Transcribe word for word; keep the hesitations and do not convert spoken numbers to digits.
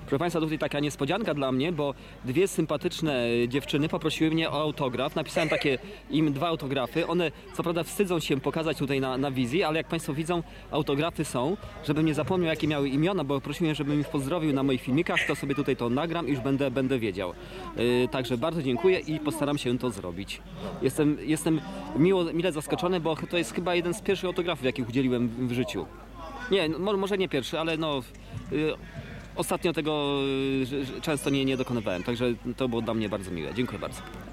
Proszę Państwa, tutaj taka niespodzianka dla mnie, bo dwie sympatyczne dziewczyny poprosiły mnie o autograf. Napisałem takie im dwa autografy. One co prawda wstydzą się pokazać tutaj na, na wizji, ale jak Państwo widzą, autografy są. Żebym nie zapomniał, jakie miały imiona, bo prosiłem, żebym ich pozdrowił na moich filmikach, to sobie tutaj to nagram i już będę, będę wiedział. Yy, także bardzo dziękuję i postaram się to zrobić. Jestem, jestem miło, mile zaskoczony, bo to jest chyba jeden z pierwszych autografów, jakich udzieliłem w, w życiu. Nie, no, może nie pierwszy, ale no... Yy, Ostatnio tego y, często nie, nie dokonywałem, także to było dla mnie bardzo miłe. Dziękuję bardzo.